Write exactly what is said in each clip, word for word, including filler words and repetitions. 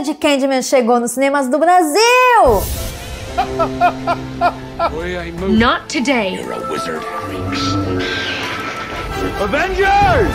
de Candyman chegou nos cinemas do Brasil! Not today. You're a wizard, freaks. Avengers!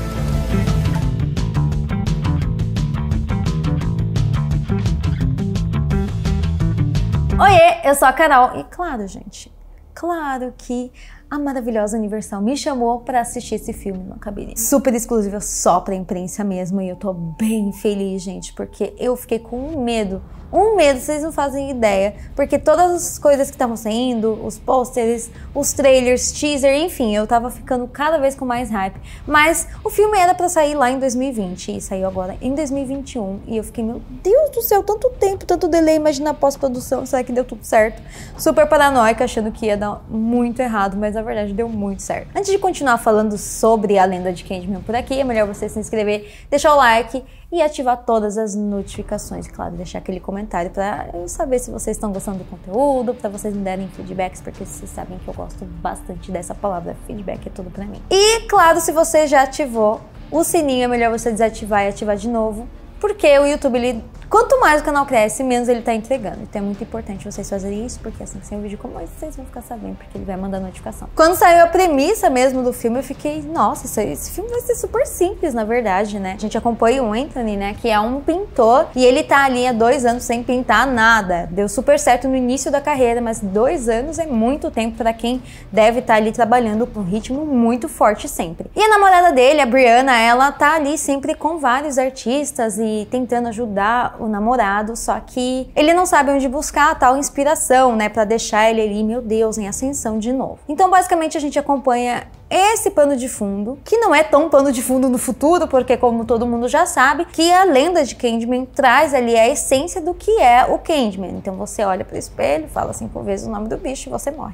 Oiê, eu sou a Carol e claro, gente, claro que a maravilhosa Universal me chamou pra assistir esse filme no cabine. Super exclusivo só pra imprensa mesmo e eu tô bem feliz, gente, porque eu fiquei com medo. Um medo, vocês não fazem ideia, porque todas as coisas que estavam saindo, os posters, os trailers, teaser, enfim, eu tava ficando cada vez com mais hype. Mas o filme era pra sair lá em dois mil e vinte e saiu agora em dois mil e vinte e um e eu fiquei, meu Deus do céu, tanto tempo, tanto delay, imagina a pós-produção, será que deu tudo certo? Super paranoica, achando que ia dar muito errado, mas na verdade deu muito certo. Antes de continuar falando sobre a lenda de Candyman por aqui, é melhor você se inscrever, deixar o like e ativar todas as notificações, claro, deixar aquele comentário para eu saber se vocês estão gostando do conteúdo, para vocês me derem feedbacks, porque vocês sabem que eu gosto bastante dessa palavra, feedback é tudo para mim. E claro, se você já ativou o sininho, é melhor você desativar e ativar de novo, porque o YouTube, ele, quanto mais o canal cresce, menos ele tá entregando. Então é muito importante vocês fazerem isso, porque assim que sair um vídeo como esse, vocês vão ficar sabendo, porque ele vai mandar notificação. Quando saiu a premissa mesmo do filme, eu fiquei, nossa, isso, esse filme vai ser super simples, na verdade, né? A gente acompanha o Anthony, né, que é um pintor, e ele tá ali há dois anos sem pintar nada. Deu super certo no início da carreira, mas dois anos é muito tempo pra quem deve estar ali trabalhando com um ritmo muito forte sempre. E a namorada dele, a Brianna, ela tá ali sempre com vários artistas e tentando ajudar o namorado, só que ele não sabe onde buscar a tal inspiração, né, pra deixar ele ali, meu Deus, em ascensão de novo. Então, basicamente, a gente acompanha esse pano de fundo, que não é tão pano de fundo no futuro, porque como todo mundo já sabe, que a lenda de Candyman traz ali a essência do que é o Candyman. Então você olha pro espelho, fala cinco vezes o nome do bicho e você morre.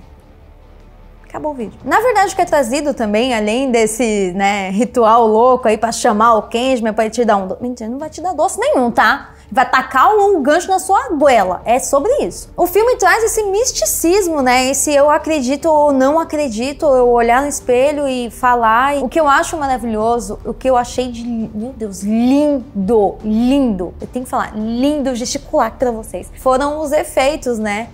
Acabou o vídeo. Na verdade, o que é trazido também, além desse, né, ritual louco aí pra chamar o Candyman pra ele te dar um doce. Mentira, não vai te dar doce nenhum, tá? Vai tacar um gancho na sua goela. É sobre isso. O filme traz esse misticismo, né? Esse eu acredito ou não acredito, eu olhar no espelho e falar. O que eu acho maravilhoso, o que eu achei de, meu Deus, lindo, lindo. Eu tenho que falar, lindo, gesticular pra vocês. Foram os efeitos, né?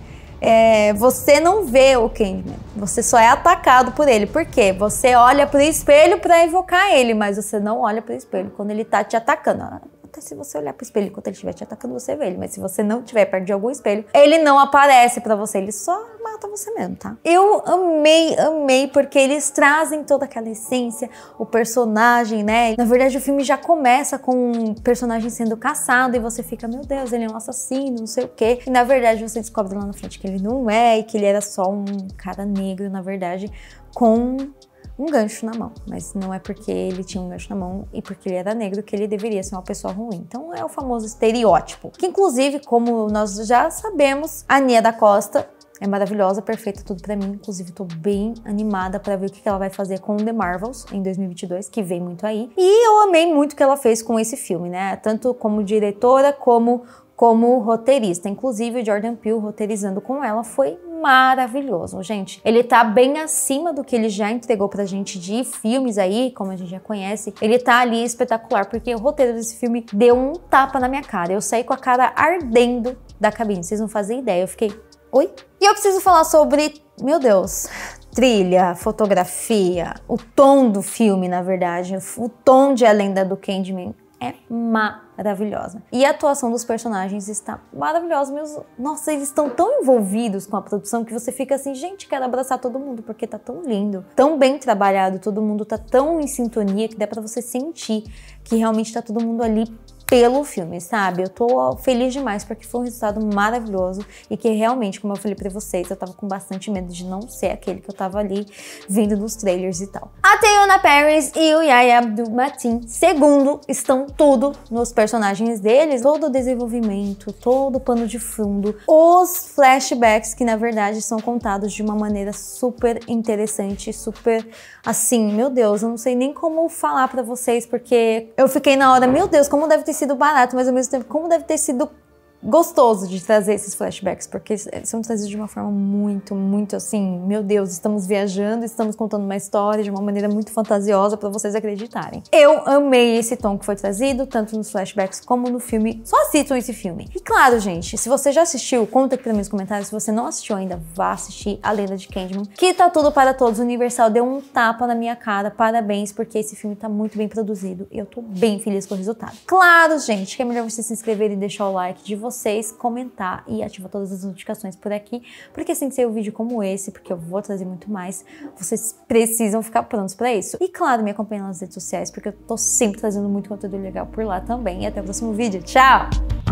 É, você não vê o Candyman, você só é atacado por ele. Por quê? Você olha pro espelho pra evocar ele, mas você não olha pro espelho quando ele tá te atacando. Até se você olhar pro espelho enquanto ele estiver te atacando, você vê ele. Mas se você não estiver perto de algum espelho, ele não aparece pra você, ele só mata você mesmo, tá? Eu amei, amei, porque eles trazem toda aquela essência, o personagem, né? Na verdade, o filme já começa com um personagem sendo caçado e você fica, meu Deus, ele é um assassino, não sei o quê. E na verdade, você descobre lá na frente que ele não é e que ele era só um cara negro, na verdade, com um gancho na mão, mas não é porque ele tinha um gancho na mão e porque ele era negro que ele deveria ser uma pessoa ruim. Então é o famoso estereótipo, que inclusive, como nós já sabemos, a Nia da Costa é maravilhosa, perfeita, tudo pra mim. Inclusive, tô bem animada pra ver o que ela vai fazer com The Marvels em dois mil e vinte e dois, que vem muito aí. E eu amei muito o que ela fez com esse filme, né? Tanto como diretora, como como roteirista. Inclusive, o Jordan Peele roteirizando com ela foi maravilhoso, gente. Ele tá bem acima do que ele já entregou pra gente de filmes aí, como a gente já conhece. Ele tá ali espetacular, porque o roteiro desse filme deu um tapa na minha cara. Eu saí com a cara ardendo da cabine, vocês não fazem ideia. Eu fiquei, oi? E eu preciso falar sobre, meu Deus, trilha, fotografia, o tom do filme, na verdade, o tom de A Lenda do Candyman é maravilhosa. E a atuação dos personagens está maravilhosa. Meus... Nossa, eles estão tão envolvidos com a produção que você fica assim, gente, quero abraçar todo mundo, porque tá tão lindo, tão bem trabalhado, todo mundo tá tão em sintonia que dá pra você sentir que realmente tá todo mundo ali pelo filme, sabe? Eu tô feliz demais porque foi um resultado maravilhoso e que realmente, como eu falei pra vocês, eu tava com bastante medo de não ser aquele que eu tava ali vendo nos trailers e tal. A Teyonah Parris e o Yahya Abdul-Mateen segundo estão tudo nos personagens deles, todo o desenvolvimento, todo o pano de fundo, os flashbacks que na verdade são contados de uma maneira super interessante, super assim, meu Deus, eu não sei nem como falar pra vocês, porque eu fiquei na hora, meu Deus, como deve ter sido barato, mas ao mesmo tempo, como deve ter sido gostoso de trazer esses flashbacks, porque são trazidos de uma forma muito, muito assim, meu Deus, estamos viajando, estamos contando uma história de uma maneira muito fantasiosa pra vocês acreditarem. Eu amei esse tom que foi trazido, tanto nos flashbacks como no filme. Só assistam esse filme. E claro, gente, se você já assistiu, conta aqui pra mim nos comentários. Se você não assistiu ainda, vá assistir A Lenda de Candyman, que tá tudo para todos. O Universal deu um tapa na minha cara, parabéns, porque esse filme tá muito bem produzido e eu tô bem feliz com o resultado. Claro, gente, que é melhor você se inscrever e deixar o like de vocês, comentar e ativar todas as notificações por aqui, porque assim que sair um vídeo como esse, porque eu vou trazer muito mais, vocês precisam ficar prontos pra isso. E claro, me acompanhem nas redes sociais, porque eu tô sempre trazendo muito conteúdo legal por lá também. E até o próximo vídeo. Tchau!